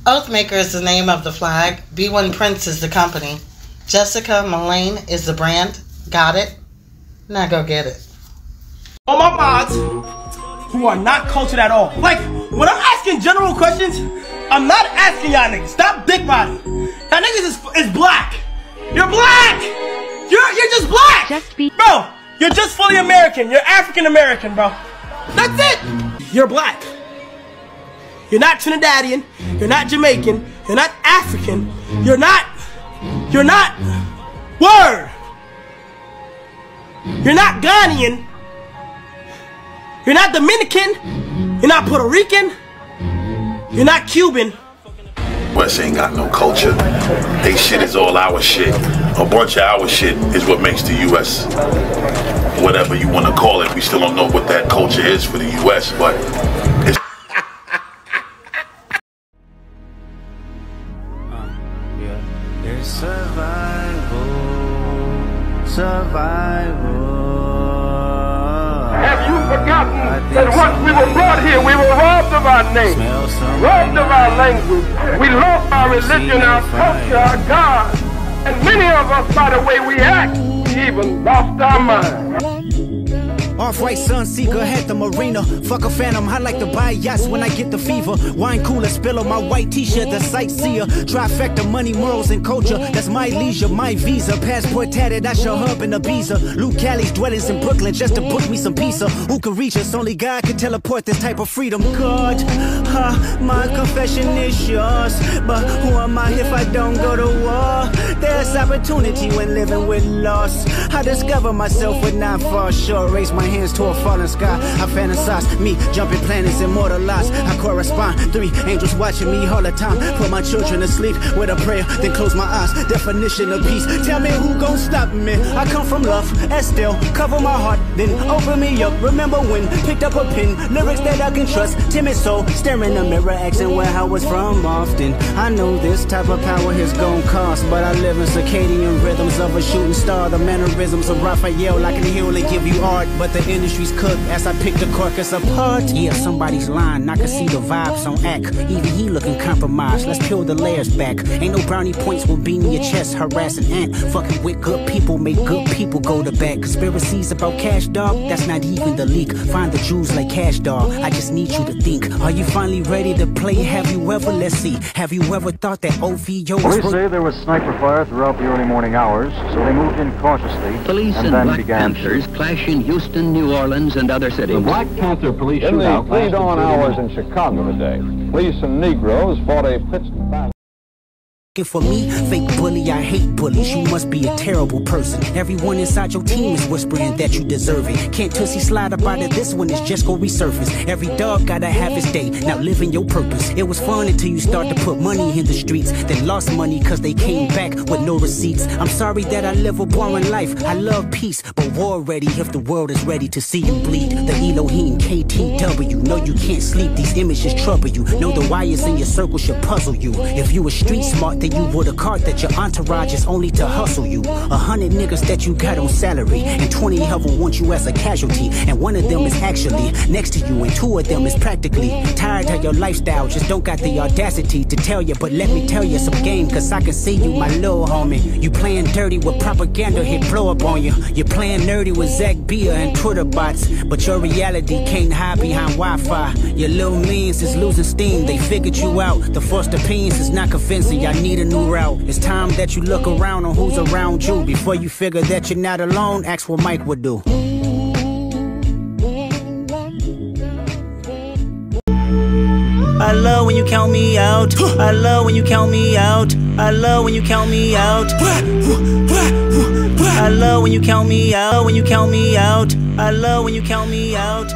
Oathmaker is the name of the flag. B1 Prince is the company. Jessica Mullane is the brand. Got it? Now go get it. All my mods who are not cultured at all. Like, when I'm asking general questions, I'm not asking y'all niggas. Stop dick riding. Y'all niggas is black. You're black! You're just black! Bro, you're just fully American. You're African American, bro. That's it! You're black. You're not Trinidadian. You're not Jamaican. You're not African. You're not. Word! You're not Ghanaian. You're not Dominican. You're not Puerto Rican. You're not Cuban. West ain't got no culture. They shit is all our shit. A bunch of our shit is what makes the U.S. whatever you want to call it. We still don't know what that culture is for the U.S., but it's There's survival. Have you forgotten that once we were brought here, we were robbed of our name, robbed of our language, we lost our religion, our culture, our God, and many of us, by the way we act, we even lost our mind. Off-white Sunseeker at the marina. Fuck a phantom, I like to buy yachts when I get the fever. Wine cooler, spill on my white t-shirt, the sightseer. Trifecta, money, morals, and culture. That's my leisure, my visa. Passport tatted, I shall hub in Ibiza. Luke Callie's dwellings in Brooklyn just to book me some pizza. Who can reach us? Only God can teleport this type of freedom. God, my confession is yours. But who am I if I don't go to war? There's opportunity when living with loss. I discover myself would not fall short. Raise my hands to a falling sky. I fantasize me jumping planets, immortalized. I correspond. 3 angels watching me all the time. Put my children to sleep with a prayer, then close my eyes. Definition of peace. Tell me who gon' stop me. I come from love, Estelle. Cover my heart, then open me up. Remember when picked up a pen, lyrics that I can trust. Timid soul, staring in the mirror, asking where I was from often. I know this type of power is gon' cost, but I live in circadian rhythms of a shooting star. The mannerisms of Raphael, I can heal and give you art, but the industry's cooked as I pick the carcass apart. Yeah, somebody's lying, I can see the vibes on act. Even he looking compromised, let's peel the layers back. Ain't no brownie points will beat in your chest, harassing ant. Fucking with good people, make good people go to bed. Conspiracies about cash, dog, that's not even the leak. Find the Jews like cash, dog, I just need you to think. Are you finally ready to play? Have you ever, let's see, have you ever thought that OVO was... Police say there was sniper fire throughout the early morning hours, so they moved in cautiously. Police and Black Panthers clash in Houston, New Orleans, and other cities. The Black Panther police shootout in the pre-dawn hours in Chicago today. Police and Negroes fought a pitched battle. For me, fake bully, I hate bullies. You must be a terrible person. Everyone inside your team is whispering that you deserve it. Can't Tootsie slide up out of this one, it's just gonna resurface. Every dog gotta have his day, now living your purpose. It was fun until you start to put money in the streets. Then lost money cause they came back with no receipts. I'm sorry that I live a boring life. I love peace, but war ready if the world is ready to see you bleed. The Elohim, KTW, know you can't sleep. These images trouble you. Know the wires in your circle should puzzle you. If you were street smart, then you would have caught that your entourage is only to hustle you. 100 niggas that you got on salary, and 20 of them want you as a casualty. And one of them is actually next to you, and 2 of them is practically tired of your lifestyle. Just don't got the audacity to tell you, but let me tell you some game, cause I can see you, my little homie. You playing dirty with propaganda, hit blow up on you. You're playing nerdy with Zach Bia and Twitter bots, but your reality can't hide behind Wi-Fi. Your little means is losing steam, they figured you out. The first opinions is not convincing, y'all need a new route. It's time that you look around on who's around you. Before you figure that you're not alone, ask what Mike would do. I love when you count me out. I love when you count me out. I love when you count me out. I love when you count me out. When you count me out. I love when you count me out.